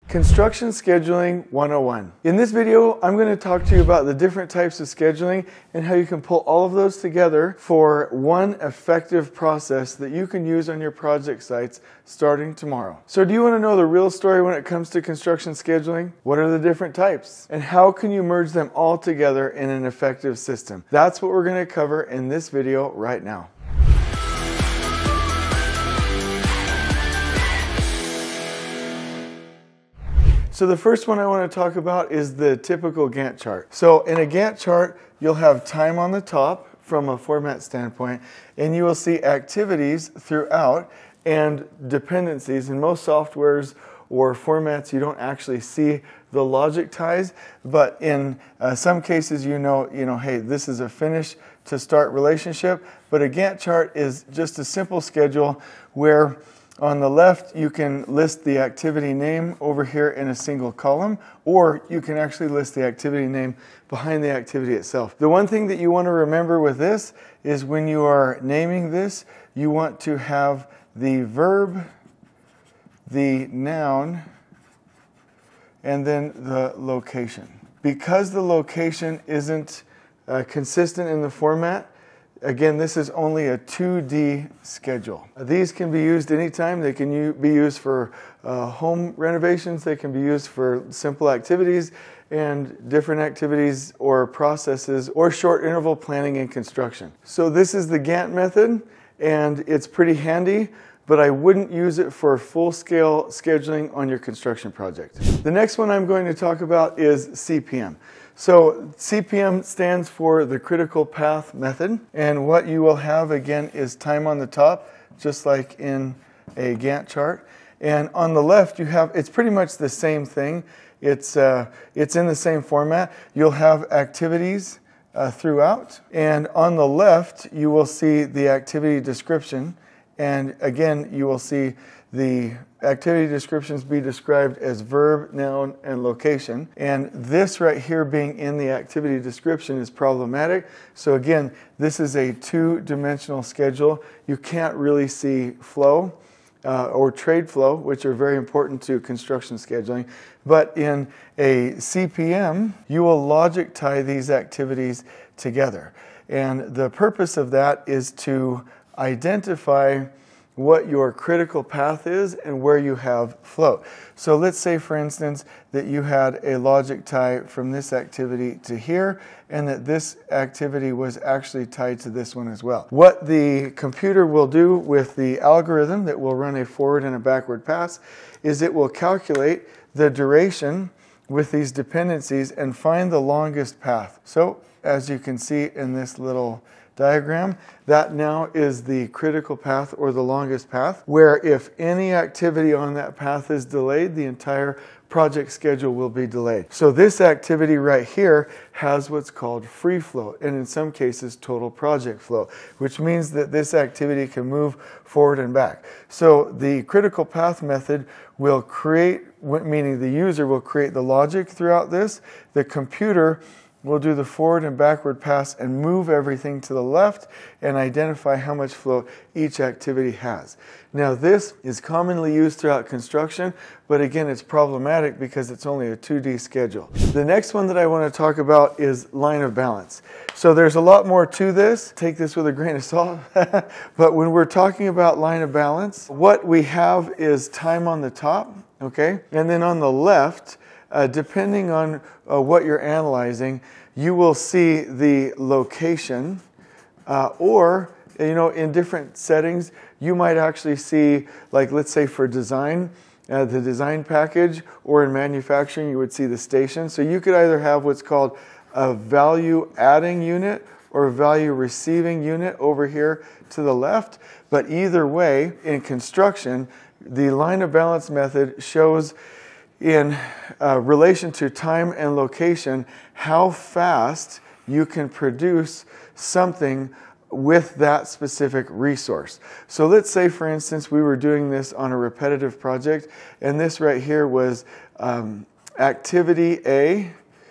Construction Scheduling 101. In this video, I'm going to talk to you about the different types of scheduling and how you can pull all of those together for one effective process that you can use on your project sites starting tomorrow. So do you want to know the real story when it comes to construction scheduling? What are the different types? And how can you merge them all together in an effective system? That's what we're going to cover in this video right now. So the first one I want to talk about is the typical Gantt chart. So in a Gantt chart, you'll have time on the top from a format standpoint, and you will see activities throughout and dependencies. In most softwares or formats, you don't actually see the logic ties, but in some cases, you know, hey, this is a finish to start relationship. But a Gantt chart is just a simple schedule where on the left, you can list the activity name over here in a single column, or you can actually list the activity name behind the activity itself. The one thing that you want to remember with this is when you are naming this, you want to have the verb, the noun, and then the location. Because the location isn't consistent in the format, again, this is only a 2D schedule. These can be used anytime. They can be used for home renovations. They can be used for simple activities and different activities or processes or short interval planning and construction. So this is the Gantt method, and it's pretty handy, but I wouldn't use it for full-scale scheduling on your construction project. The next one I'm going to talk about is CPM. So CPM stands for the critical path method, and what you will have again is time on the top, just like in a Gantt chart. And on the left, you have, it's pretty much the same thing. It's in the same format. You'll have activities throughout, and on the left, you will see the activity description. And again, you will see the activity descriptions be described as verb, noun, and location. And this right here being in the activity description is problematic. So again, this is a two-dimensional schedule. You can't really see flow or trade flow, which are very important to construction scheduling. But in a CPM, you will logic tie these activities together. And the purpose of that is to identify what your critical path is and where you have flow. So let's say, for instance, that you had a logic tie from this activity to here, and that this activity was actually tied to this one as well. What the computer will do with the algorithm that will run a forward and a backward pass is it will calculate the duration with these dependencies and find the longest path. So as you can see in this little diagram, that now is the critical path or the longest path, where if any activity on that path is delayed, the entire project schedule will be delayed. So this activity right here has what's called free flow, and in some cases total project flow, which means that this activity can move forward and back. So the critical path method will create, meaning the user will create the logic throughout this. The computer will do the forward and backward pass and move everything to the left and identify how much flow each activity has. Now this is commonly used throughout construction, but again it's problematic because it's only a 2D schedule. The next one that I want to talk about is line of balance. So there's a lot more to this. Take this with a grain of salt. But when we're talking about line of balance, what we have is time on the top, okay? And then on the left, depending on what you're analyzing, you will see the location, or in different settings, you might actually see, like let's say for design, the design package, or in manufacturing, you would see the station. So you could either have what's called a value adding unit or a value receiving unit over here to the left. But either way, in construction, the line of balance method shows in relation to time and location how fast you can produce something with that specific resource. So let's say, for instance, we were doing this on a repetitive project, and this right here was activity A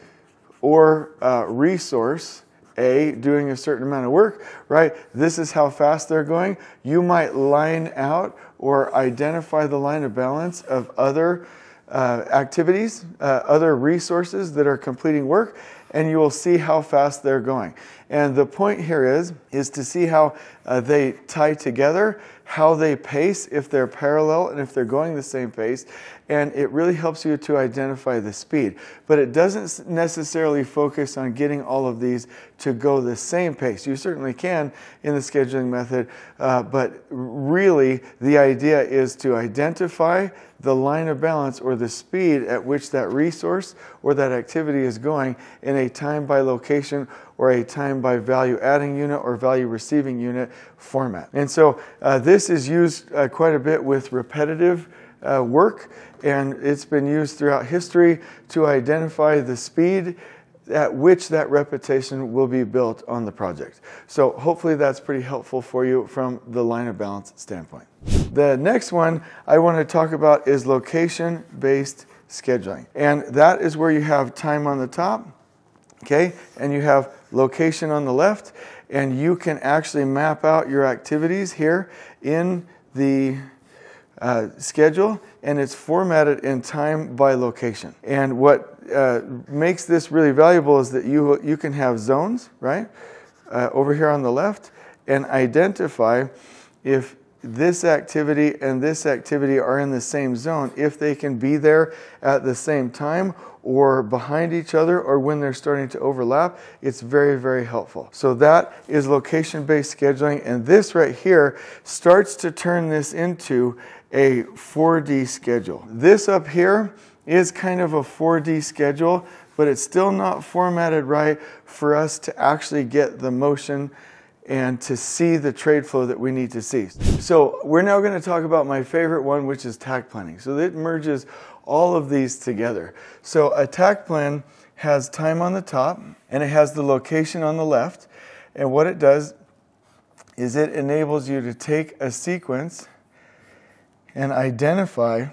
or resource A doing a certain amount of work, right? This is how fast they're going. You might line out or identify the line of balance of other activities, other resources that are completing work, and you will see how fast they're going. And the point here is to see how they tie together, how they pace, if they're parallel and if they're going the same pace. And it really helps you to identify the speed. But it doesn't necessarily focus on getting all of these to go the same pace. You certainly can in the scheduling method, but really the idea is to identify the line of balance or the speed at which that resource or that activity is going in a time by location or a time by value adding unit or value receiving unit format. And so this is used quite a bit with repetitive work, and it's been used throughout history to identify the speed at which that repetition will be built on the project. So hopefully that's pretty helpful for you from the line of balance standpoint. The next one I want to talk about is location-based scheduling. And that is where you have time on the top, okay, and you have location on the left, and you can actually map out your activities here in the schedule, and it's formatted in time by location. And what makes this really valuable is that you can have zones, right, over here on the left, and identify if this activity and this activity are in the same zone, if they can be there at the same time or behind each other or when they're starting to overlap. It's very, very helpful. So that is location-based scheduling, and this right here starts to turn this into a 4D schedule. This up here is kind of a 4D schedule, but it's still not formatted right for us to actually get the motion and to see the trade flow that we need to see. So we're now going to talk about my favorite one, which is takt planning. So it merges all of these together. So a takt plan has time on the top, and it has the location on the left. And what it does is it enables you to take a sequence and identify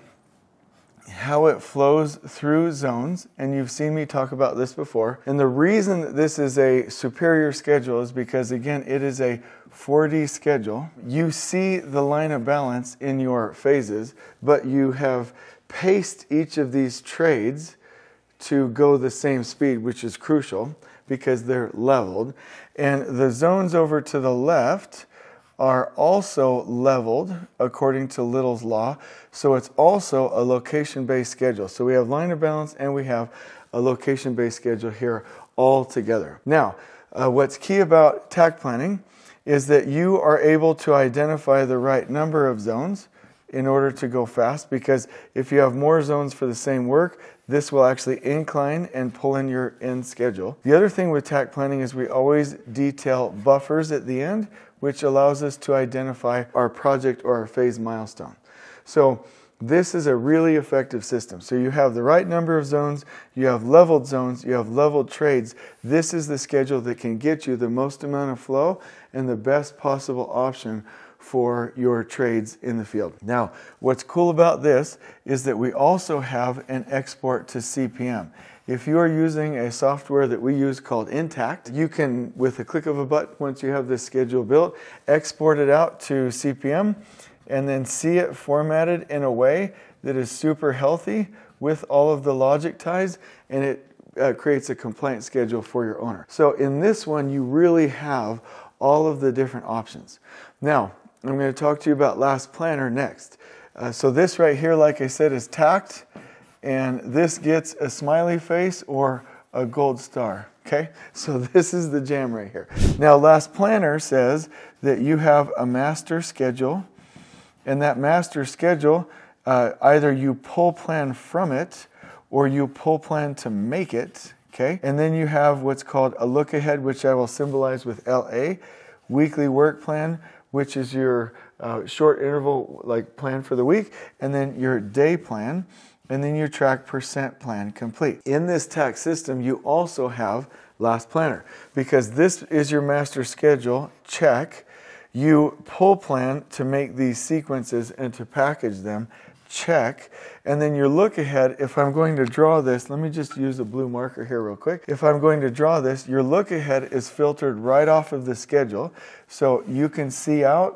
how it flows through zones, and you've seen me talk about this before. And the reason that this is a superior schedule is because, again, it is a 4D schedule. You see the line of balance in your phases, but you have paced each of these trades to go the same speed, which is crucial because they're leveled. And the zones over to the left are also leveled according to Little's law. So it's also a location-based schedule. So we have line of balance and we have a location-based schedule here all together. Now, what's key about takt planning is that you are able to identify the right number of zones in order to go fast, because if you have more zones for the same work, this will actually incline and pull in your end schedule. The other thing with takt planning is we always detail buffers at the end, which allows us to identify our project or our phase milestone. So this is a really effective system. So you have the right number of zones, you have leveled zones, you have leveled trades. This is the schedule that can get you the most amount of flow and the best possible option for your trades in the field. Now, what's cool about this is that we also have an export to CPM. If you are using a software that we use called Takt, you can, with a click of a button, once you have this schedule built, export it out to CPM and then see it formatted in a way that is super healthy with all of the logic ties, and it creates a compliant schedule for your owner. So in this one, you really have all of the different options. Now, I'm going to talk to you about Last Planner next. So this right here, like I said, is Takt, and this gets a smiley face or a gold star. Okay, so this is the jam right here. Now, Last Planner says that you have a master schedule, and that master schedule, either you pull plan from it or you pull plan to make it. Okay, and then you have what's called a look ahead, which I will symbolize with LA, weekly work plan, which is your short interval like plan for the week, and then your day plan, and then your track percent plan complete. In this Takt system, you also have Last Planner, because this is your master schedule, check. You pull plan to make these sequences and to package them, check. And then your look ahead, if I'm going to draw this, let me just use a blue marker here real quick. If I'm going to draw this, your look ahead is filtered right off of the schedule. So you can see out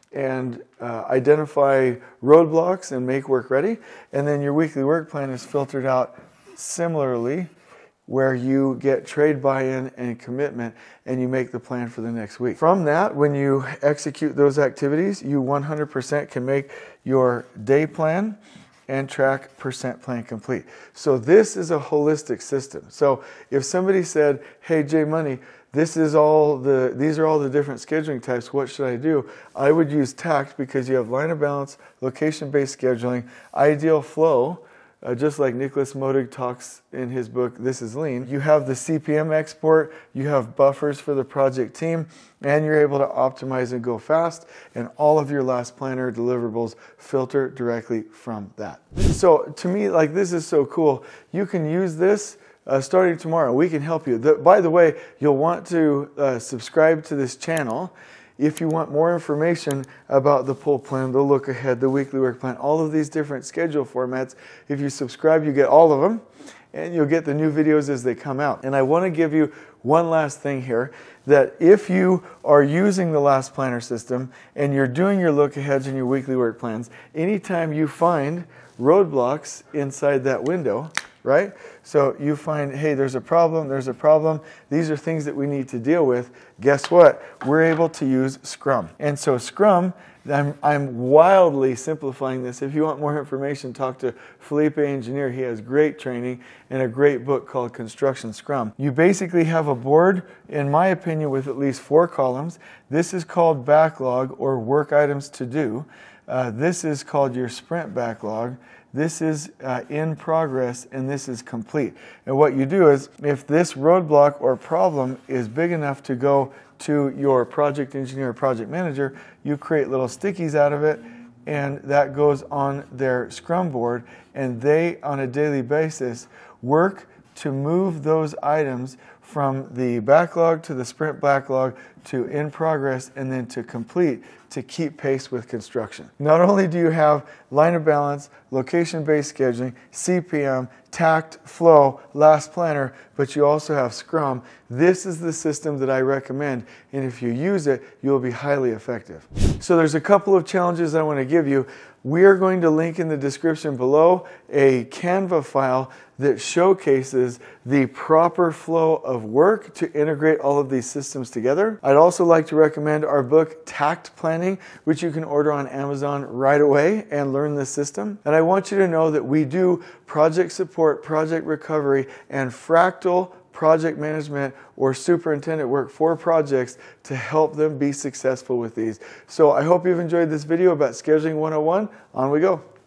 and identify roadblocks and make work ready. And then your weekly work plan is filtered out similarly, where you get trade buy-in and commitment, and you make the plan for the next week. From that, when you execute those activities, you 100% can make your day plan and track percent plan complete. So this is a holistic system. So if somebody said, hey, Jay Money, these are all the different scheduling types, what should I do? I would use Takt, because you have line of balance, location-based scheduling, ideal flow, just like Nicholas Modig talks in his book, This is Lean. You have the CPM export, you have buffers for the project team, and you're able to optimize and go fast, and all of your last planner deliverables filter directly from that. So to me, like, this is so cool. You can use this starting tomorrow. We can help you. By the way, you'll want to subscribe to this channel if you want more information about the pull plan, the look ahead, the weekly work plan, all of these different schedule formats. If you subscribe, you get all of them, and you'll get the new videos as they come out. And I want to give you one last thing here, that if you are using the last planner system and you're doing your look aheads and your weekly work plans, anytime you find roadblocks inside that window, right? So you find, hey, there's a problem, these are things that we need to deal with. Guess what? We're able to use Scrum. And so Scrum, I'm wildly simplifying this. If you want more information, talk to Felipe Engineer. He has great training and a great book called Construction Scrum. You basically have a board, in my opinion, with at least 4 columns. This is called backlog, or work items to do. This is called your sprint backlog. This is in progress, and this is complete. And what you do is, if this roadblock or problem is big enough to go to your project engineer or project manager, you create little stickies out of it, and that goes on their Scrum board, and they, on a daily basis, work to move those items from the backlog to the sprint backlog to in progress and then to complete, to keep pace with construction. Not only do you have line of balance, location-based scheduling, CPM, Takt, Flow, Last Planner, but you also have Scrum. This is the system that I recommend, and if you use it, you'll be highly effective. So there's a couple of challenges I want to give you. We are going to link in the description below a Canva file that showcases the proper flow of work to integrate all of these systems together. I'd also like to recommend our book, Takt Planning, which you can order on Amazon right away and learn this system. And I want you to know that we do project support, project recovery, and fractal project management or superintendent work for projects to help them be successful with these. So I hope you've enjoyed this video about Scheduling 101. On we go.